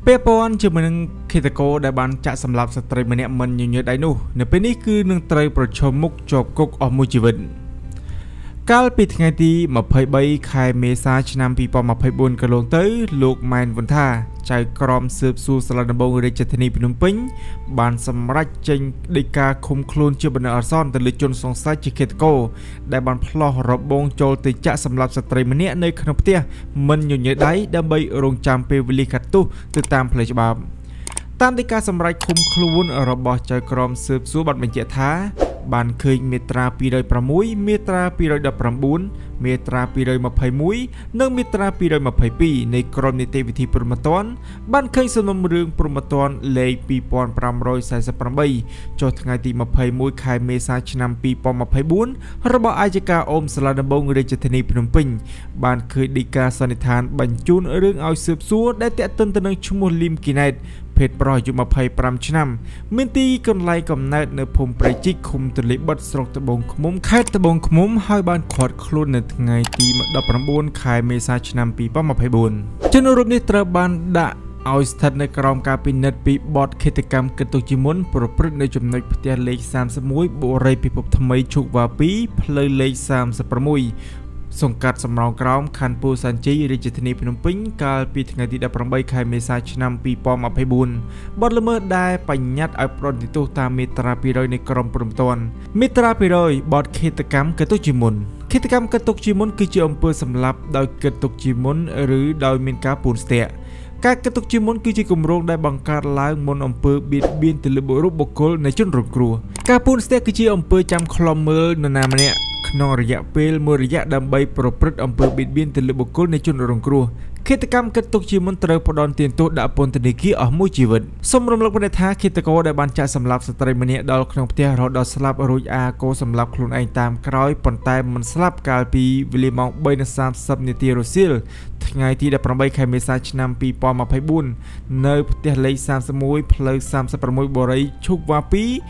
ពេលពន់ជាមិនឃាតកោដែលបានចាក់សម្លាប់ស្ត្រីម្នាក់មិនញញើតដៃនោះនៅពេលនេះគឺនឹងត្រូវប្រឈមមុខជាប់គុកអស់មួយជីវិតកាលពីថ្ងៃទី23ខែមេសាឆ្នាំ2024កន្លងទៅលោកម៉ែនវុនថាចៅក្រមស៊ើបសួរសាលាដំបងរាជធានីភ្នំពេញបានសម្រេចចេញដីកាឃុំខ្លួនជាបណ្ដោះអាសន្នទៅលើជនសង្ស័យជាឃាតករដែលបានផ្លោះរបងចូលទៅចាក់សម្លាប់ស្ត្រីម្នាក់នៅក្នុងផ្ទះមិនញញើតដៃដើម្បីរងចាំពេលវេលាកាត់ទោសទៅតាមផ្លូវច្បាប់តាមដីកាសម្រេចឃុំខ្លួនរបស់ចៅក្រមស៊ើបសួរបានបញ្ជាក់ថាបានឃើញមាត្រា206មាត្រា219មាត្រា221និងមាត្រា222នៃក្រមនីតិវិធីព្រហ្មទណ្ឌបានឃើញសំណុំរឿងព្រហ្មទណ្ឌលេខ2548ចុះថ្ងៃទី21ខែមេសាឆ្នាំ2024របស់អាយកាអមសាលាដំបងរាជធានីភ្នំពេញបានឃើញដីកាសន្និដ្ឋានបញ្ជូនរឿងឲ្យស៊ើបសួរដែលតាក់ទិនទៅនឹងឈ្មោះលីមគីណែតភេទប្រុសអាយុ25ឆ្នាំមានទីកន្លែងកំណើតនៅភូមិព្រៃជីកឃុំទន្លេបិទស្រុកត្បូងឃ្មុំខេត្តត្បូងឃ្មុំហើយបានឃាត់ខ្លួននៅថ្ងៃទី19ខែមេសាឆ្នាំ2024ជនរូបនេះត្រូវបានដាក់ឲ្យស្ថិតនៅក្រោមការពិនិត្យពីបទឃាតកម្មគិតទុកជាមុនប្រព្រឹត្តនៅចំណុចផ្ទះលេខ31បូរីពិភពថ្មីឈូកវ៉ា2ផ្លូវលេខ36សង្កាត់សំរោងក្រោមខណ្ឌពោធិ៍សែនជ័យរាជធានីភ្នំពេញកាលពីថ្ងៃទី18ខែមេសាឆ្នាំ2024បទល្មើសដែលបញ្ញត្តិឲ្យប្រតិទោសតាមមាត្រា200នៃក្រមព្រហ្មទណ្ឌមាត្រា200បទឃាតកម្មគិតទុកជាមុនឃាតកម្មគិតទុកជាមុនគឺជាអំពើសម្លាប់ដោយគិតទុកជាមុនឬដោយមានការពូនស្ទាក់ការគិតទុកជាមុនគឺជាគម្រោងដែលបង្កើតឡើងមុនអំពើបៀតបៀនទៅលើបុគ្គលនៃជនរងគ្រោះការពូនស្ទាក់គឺជាអំពើចាំខ្លំមើលនរណាម្នាក់ក្នុងរយៈពេលមួយរយៈដើម្បីប្រព្រឹត្តអំពើបៀតបៀនទៅលើបុគ្គលនៃជនរងគ្រោះឃាតកម្មគិតទុកជាមុនត្រូវផ្ដន់ទានទោសដាក់ពន្ធនាគារអស់មួយជីវិតសូមរំលឹកបណ្ឌិតថាឃាតករដែលបានចាក់សម្លាប់ស្ត្រីម្នាក់ដល់ក្នុងផ្ទះរហូតដល់ស្លាប់រួចក៏សម្លាប់ខ្លួនឯងតាមក្រោយប៉ុន្តែមិនស្លាប់កាលពីវេលាម៉ោង 3:30 នាទីរសៀលថ្ងៃទី18ខែមេសាឆ្នាំ2024នៅផ្ទះលេខ31ផ្លូវ36បូរីឈូកវ៉ា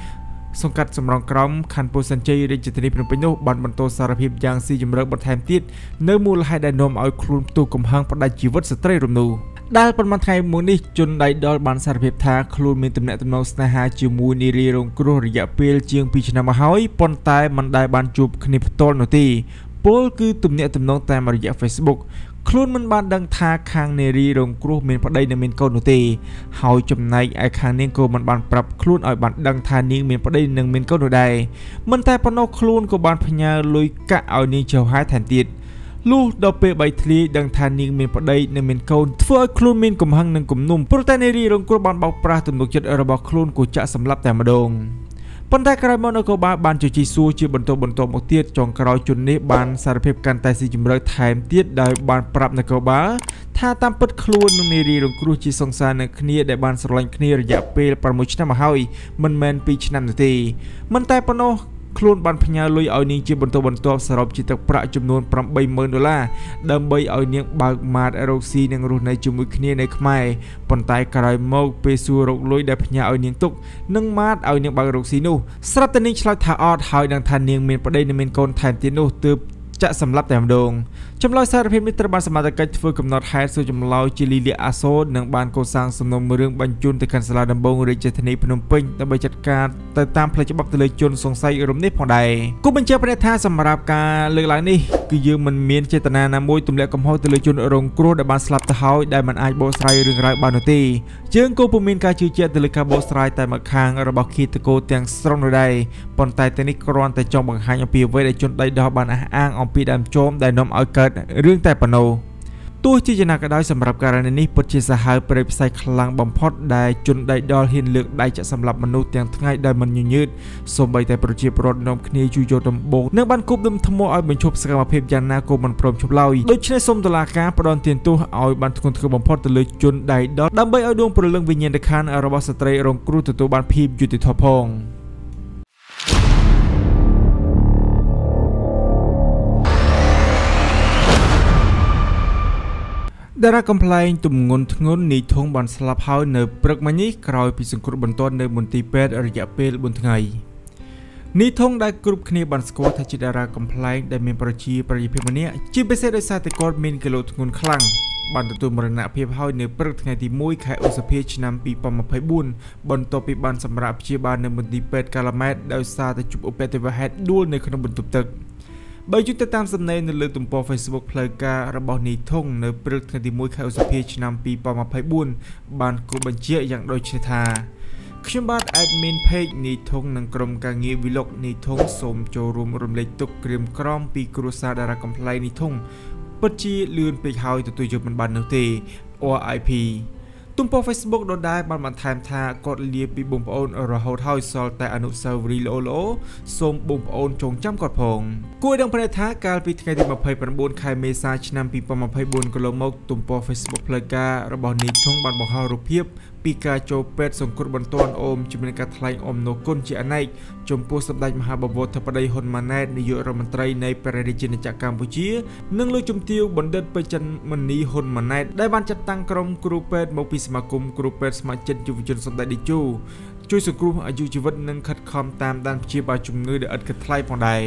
2សង្កាត់សំរងក្រោមខណ្ឌពោធិ៍សែនជ័យរាជធានីភ្នំពេញនោះបានបន្តសារភាពយ៉ាងស៊ីជម្រៅបន្ថែមទៀតនៅមូលហេតុដែលនាំឲ្យខ្លួនផ្ទុះកំហឹងផ្ដាច់ជីវិតស្ត្រីរំនោះដែលប៉ុន្មានថ្ងៃមុននេះជនដៃដល់បានសារភាពថាខ្លួនមានទំនាក់ទំនងស្នេហាជាមួយនារីរងគ្រោះរយៈពេលជាង2ឆ្នាំមកហើយប៉ុន្តែមិនដែលបានជួបគ្នាផ្ទាល់នោះទេពលគឺទំនាក់ទំនងតាមរយៈ Facebookខ្លួនមិនបានដឹងថាខាងនារីរងគ្រោះមានប្តីនិងមានកូននោះទេហើយចំណែកឯខាងនាងក៏មិនបានប្រាប់ខ្លួនឲ្យបានដឹងថានាងមានប្តីនិងមានកូននោះដែរមិនតែប៉ុណ្ណោះខ្លួនក៏បានផ្ញើលុយកាក់ឲ្យនាងចៅហាយថែមទៀតលុះដល់ពេលបីធ្លាយដឹងថានាងមានប្តីនិងមានកូនធ្វើឲ្យខ្លួនមានកំហឹងនិងគំនុំព្រោះតែនារីរងគ្រោះបានបោកប្រាស់ទំនុកចិត្តរបស់ខ្លួនក៏ចាក់សម្លាប់តែម្ដងប៉ុន្តែក្រោយមកនគរបាលបានជជែកសួរជាបន្តមកទៀតចុងក្រោយជននេះបានសារភាពកាន់តែស៊ីជម្រៅថែមទៀតដោយបានប្រាប់នគរបាលថាតាមពិតខ្លួននឹងនារីរងគ្រោះជាសង្សារនឹងគ្នាដែលបានស្រឡាញ់គ្នារយៈពេល6ឆ្នាំមកហើយមិនមែន2ឆ្នាំនោះទេមិនតែប៉ុណ្ណោះខ្លួនបានផ្ញើលុយឲ្យនាងជាបន្តបន្ទាប់សរុបជាទឹកប្រាក់ចំនួន$80,000ដើម្បីឲ្យនាងបើកម៉ាតរកស៊ីនិងរស់នៅជាមួយគ្នានៅខ្មែរប៉ុន្តែក្រោយមកពេលសួររកលុយដែលផ្ញើឲ្យនាងទុកនិងម៉ាតឲ្យនាងបើករកស៊ីនោះស្រាប់តែនាងឆ្លើយថាអត់ហើយនឹងថានាងមានប្តីនិងមានកូនថែមទៀតនោះទើបចាក់សម្លាប់តែម្ដងចម្លើយសារភាពនេះត្រូវបានសមត្ថកិច្ចធ្វើកំណត់ហេតុសួរចម្លើយជាលីលាអាសូននិងបានកសាងសំណុំរឿងបញ្ជូនទៅកាន់សាលាដំបងរាជធានីភ្នំពេញដើម្បីចាត់ការទៅតាមផ្លូវច្បាប់ទៅលើជនសង្ស័យរំនេះផងដែរគូបញ្ជាក់ថាសម្រាប់ការលើកឡើងនេះគឺយើងមិនមានចេតនាណាមួយទម្លាក់កំហុសទៅលើជនរងគ្រោះដែលបានស្លាប់ទៅហើយដែលមិនអាចបកស្រាយរឿងរ៉ាវបាននោះទេយើងក៏ពុំមានការជឿជាក់ទៅលើការបកស្រាយតែម្ខាងរបស់ឃាតករទាំងស្រុងនោះដែរប៉ុន្តែតែនេះគ្រាន់តែចង់បង្ហាញអំពីអ្វីដែលជនដៃដោះបានអះអាងអំពីដើមជោមដែលនាំឲ្យកើតរឿងតែប៉ុណ្ណោះទោះជាយ៉ាងណាក៏ដោយសម្រាប់ករណីនេះពិតជាសាហាវព្រៃផ្សៃខ្លាំងបំផុតដែលជនដៃដល់ហ៊ានលើកដៃចាក់សម្លាប់មនុស្សទាំងថ្ងៃដោយមិនញញើតសូម្បីតែប្រជាពលរដ្ឋនាំគ្នាជួយយកដំបូងនិងបានគប់ដុំថ្មឲ្យបញ្ឈប់សកម្មភាពយ៉ាងណាក៏មិនព្រមឈប់ឡើយដូច្នេះសូមតុលាការផ្ដន្ទាទោសឲ្យបានធ្ងន់ធ្ងរបំផុតទៅលើជនដៃដល់ដើម្បីឲ្យដួងព្រលឹងវិញ្ញាណក្ខន្ធរបស់ស្ត្រីរងគ្រោះទទួលបានភាពយុត្តិធម៌ផងតារាកំ pl ែងទម្ងន់ធ្ងន់នាយធំបានស្លាប់ហើយនៅព្រឹកមិញនេះក្រោយពីសង្គ្រោះបន្ទាន់នៅមន្ទីរពេទ្យរយៈពេល4ថ្ងៃនាយធំដែលគ្រប់គ្នាបានស្គាល់ថាជាតារាកំ pl ែងដែលមានប្រជាប្រិយភាពម្នាក់ជាពិសេសដោយសារតែគាត់មានគីឡូធ្ងន់ខ្លាំងបានទទួលមរណភាពហើយនៅព្រឹកថ្ងៃទី1 ខែឧសភាឆ្នាំ 2024 បន្ទាប់ពីបានសម្រាប់ព្យាបាលនៅមន្ទីរពេទ្យកាឡាម៉ែតដោយសារតែជួបឧបទ្ទវហេតុដួលនៅក្នុងបន្ទប់ទឹកបើយោងទៅតាមសំណេរនៅលើទំព័រ Facebook ផ្លូវការរបស់នីធុងនៅព្រឹកថ្ងៃទី1 ខែឧសភាឆ្នាំ 2024 បានគូបញ្ជាក់យ៉ាងដូចនេះថាខ្ញុំបាទ admin page នីធុងនិងក្រុមការងារវិលុកនីធុងសូមចូលរួមរំលែកទុក្ខក្រៀមក្រំពីគ្រួសារតារាកំ pl នីធុងពិតជាលឿនពេកហើយទទួលយកមិនបាននោះទេ RIP ទំព័រ Facebook ដដែលបានបន្ថែមថាគាត់លាពីបងប្អូនរហូតហើយសល់តែអនុស្សាវរីយ៍ល្អៗសូមបងប្អូនចងចាំគាត់ផងគួរដឹងប្រែថាកាលពីថ្ងៃទី29 ខែមេសាឆ្នាំ 2024 កន្លងមកទំព័រ Facebook ផ្លូវការរបស់នីធុងបានបង្ហោះរូបភាពពីការចូលពេទ្យសង្គ្រោះបន្ទាន់អូមជំរាបការថ្លែងអំណរគុណជាអនេកចំពោះសម្ដេចមហាបវរធិបតីហ៊ុនម៉ាណែតនាយករដ្ឋមន្ត្រីនៃព្រះរាជាណាចក្រកម្ពុជានិងលោកជំទាវបណ្ឌិតពេជ្រច័ន្ទមនីហ៊ុនម៉ាណែតដែលបានចាត់តាំងក្រុមគ្រូពេទ្យមកពីសមាគមគ្រូពេទ្យស្ម័គ្រចិត្តយុវជនសម្ដេចតេជោជួយសង្គ្រោះអាយុជីវិតនិងខិតខំតាមដានព្យាបាលជំងឺដែលឥតគិតថ្លៃផងដែរ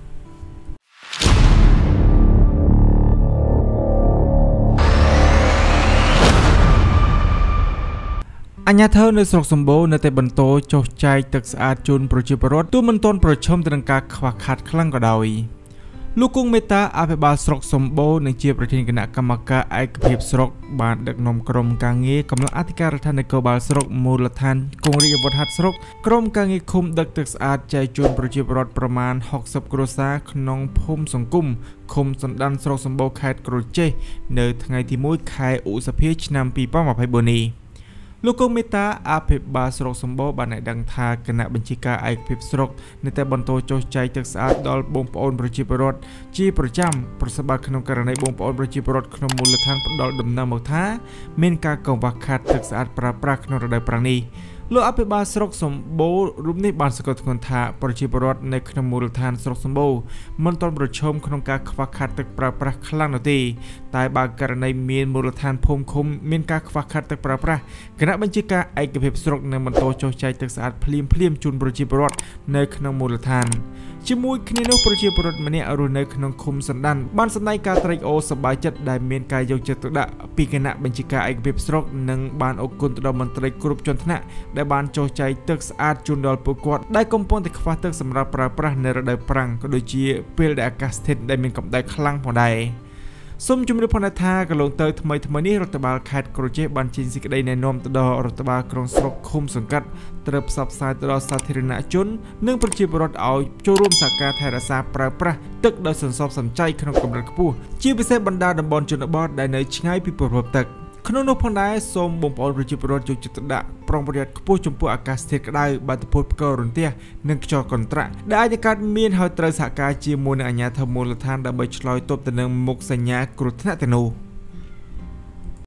អញ្ញាធិបតេយ្យនៅស្រុកសម្បូរនៅតែបន្តចុះចាយទឹកស្អាតជូនប្រជាពលរដ្ឋទោះមិនទាន់ប្រឈមទៅនឹងការខ្វះខាតខ្លាំងក៏ដោយលោកគង់មេតាអភិបាលស្រុកសម្បូរនិងជាប្រធានគណៈកម្មការឯកភាពស្រុកបានដឹកនាំក្រុមការងារកម្លាំងអធិការដ្ឋាននគរបាលស្រុកមូលដ្ឋានគង់រាជអាវុធហត្ថស្រុកក្រុមការងារឃុំដឹកទឹកស្អាតចែកជូនប្រជាពលរដ្ឋប្រមាណ60គ្រួសារក្នុងភូមិសង្គមឃុំសណ្ដានស្រុកសម្បូរខេត្តក្រចេះនៅថ្ងៃទី1 ខែឧសភាឆ្នាំ 2024 នេះលោកគង់មេតាអភិបាលស្រុកសម្បូរបានឲ្យដឹងថាគណៈបញ្ជាការឯកភាពស្រុកនៅតែបន្តចុះចាយទឹកស្អាតដល់បងប្អូនប្រជាពលរដ្ឋជាប្រចាំប្រសិនបើក្នុងករណីបងប្អូនប្រជាពលរដ្ឋក្នុងមូលដ្ឋានផ្ដល់ដំណឹងមកថាមានការកង្វះខាតទឹកស្អាតប្រើប្រាស់ក្នុងរដូវប្រាំងនេះលោកអភិបាលស្រុកសម្បូររូបនេះបានសង្កត់ធ្ងន់ថាប្រជាពលរដ្ឋនៅក្នុងមូលដ្ឋានស្រុកសម្បូរមិនទាន់ប្រឈមក្នុងការខ្វះខាតទឹកប្រើប្រាស់ខ្លាំងនោះទេតែបើករណីមានមូលដ្ឋានភូមិឃុំមានការខ្វះខាតទឹកប្រើប្រាស់គណៈបញ្ជាការឯកភាពស្រុកនឹងបន្តចុះចាយទឹកស្អាតភ្លាមជូនប្រជាពលរដ្ឋនៅក្នុងមូលដ្ឋានជាមួយគ្នានោះប្រជាពលរដ្ឋម្នាក់រស់នៅក្នុងឃុំសណ្ដានបានសម្ដែងការត្រេកអរសប្បាយចិត្តដែលមានការយកចិត្តទុកដាក់ពីគណៈបញ្ជាការឯកភាពស្រុកនិងបានអរគុណទៅដល់មន្ត្រីគ្រប់ជាន់ថ្នាក់ដែលបានចុះចាយទឹកស្អាតជូនដល់ពលរដ្ឋដែលកំពុងតែខ្វះទឹកសម្រាប់ប្រើប្រាស់នៅរដូវប្រាំងក៏ដូចជាពេលដែលអាកាសធាតុដែលមានកម្ដៅខ្លាំងផងដែរសូមជម្រាបផងថាកន្លងទៅថ្មីនេះរដ្ឋបាលខេត្តក្រចេះបានចេញសេចក្តីណែនាំទៅដល់រដ្ឋបាលក្រុងស្រុកឃុំសង្កាត់ត្រូវផ្សព្វផ្សាយទៅដល់សាធារណជននិងប្រជាពលរដ្ឋឲ្យចូលរួមសហការថែរក្សាប្រើប្រាស់ទឹកដោយសន្សំសំចៃក្នុងកម្រិតខ្ពស់ជាពិសេសបណ្ដាតំបន់ជនបទដែលនៅឆ្ងាយពីប្រភពទឹកក្នុងនោះផងដែរសូមបងប្អូនប្រជាពលរដ្ឋយកចិត្តទុកដាក់ប្រុងប្រយ័ត្នខ្ពស់ចំពោះអាកាសធាតុក្តៅបាតុភូតផ្គររន្ទះនិងខ្យល់កន្ត្រាក់ដែលអាចកើតមានហើយត្រូវសហការជាមួយនឹងអាជ្ញាធរមូលដ្ឋានដើម្បីឆ្លើយតបទៅនឹងមុខសញ្ញាគ្រោះថ្នាក់ទាំងនោះ